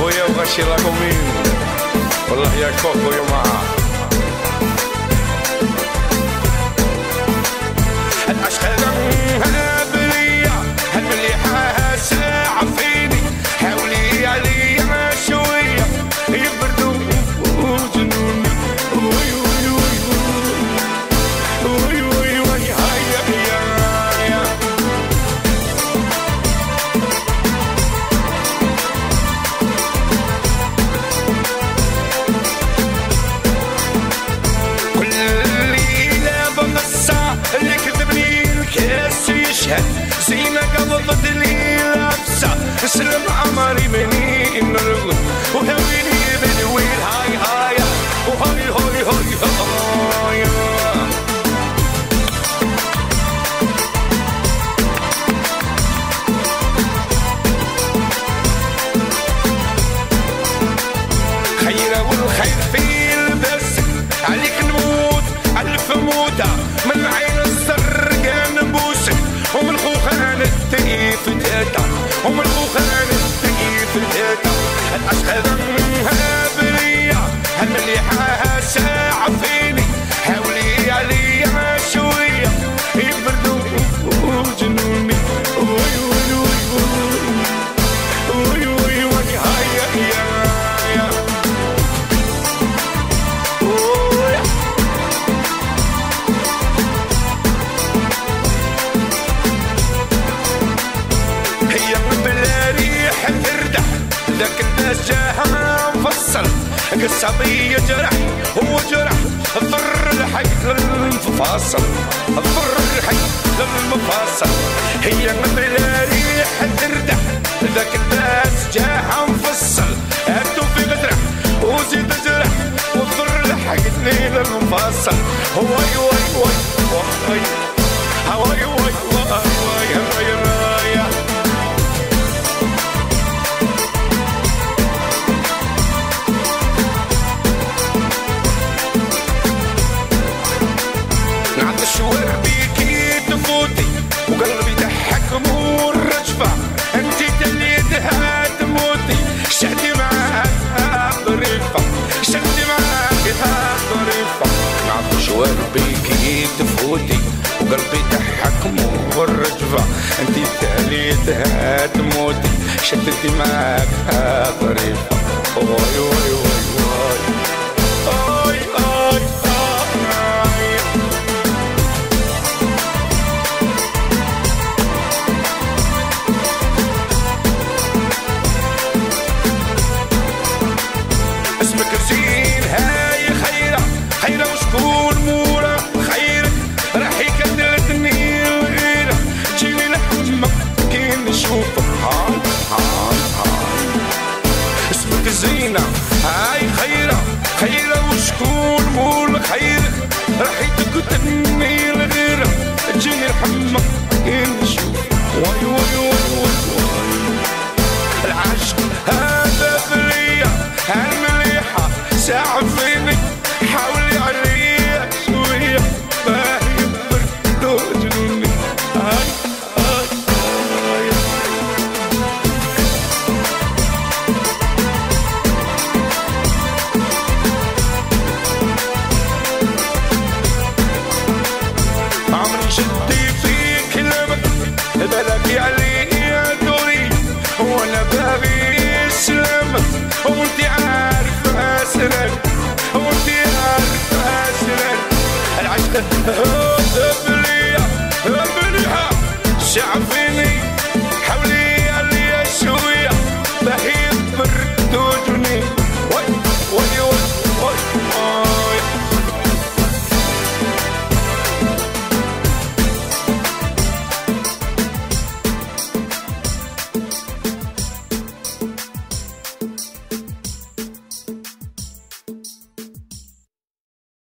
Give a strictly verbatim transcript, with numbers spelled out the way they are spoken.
خويا وغاشي لاكومين والله يا كوكو يا معاه العشق هذا بليا هالمليحة ساعة فيني حاولي عليا شوية يبردوا جنوني وي وي وي وي وي وي هيا هيا كل ليلة بنصة اللي كذبني الكاس يشهد زينة قبضت لي لابسة سلم عمري مني نرغب وهويني من وين هاي هاي وهاي هاي هاي هاي خيرة والخير في البس عليك نموت ألف موتة من عين السرقان نبوسك ومن خوخان التقيف تاتا ومن خوخان التقيف تاتا العشق ذنها بليا هالمليحة ساعة فيني حاولي عليا شوية يبردوا جنوني وي وي وي وي وي وي هيا هيا ذاك الناس جاها مفصل قصابي جرح هو جرح الضر الحي للمفاصل الضر الحي للمفاصل هي بلا ريح تردح ذاك الناس جاها مفصل هاتو في غدرح وزيد جرح والضر الحي للمفاصل هواي واي واي واي هواي واي واي واي واي شوار بيكي تفوتي وقلبي ضحك مور رجفة انتي تليتها تموتي شهدي معاك ظريفة شهدي معاك ظريفة نعرف شوار بيكي تفوتي وقلبي ضحك مور رجفة انتي تليتها تموتي شهدي معاك ظريفة واي واي واي واي واي واي زين هاي خيرة خيرة وشكون مورا خيرك راح يكدلتني الغيرة جيني لحمك كي نشوفك هاي هاي هاي اسمك زينة هاي خيرة خيرة وشكون مورا خيرك راح يكدلتني الغيرة جيني لحمك كي نشوفك واي واي واي واي العشق هذا بليا هالمليحة ساعة فيني حاولي عليا شوية ما يبردوا جنوني هاي هاي هاي عمري شدي في كلامك بلاقي عليا دوري وانا باغي سلامك وانتي عارفة اسرك وانتي عارفة اسرك العشق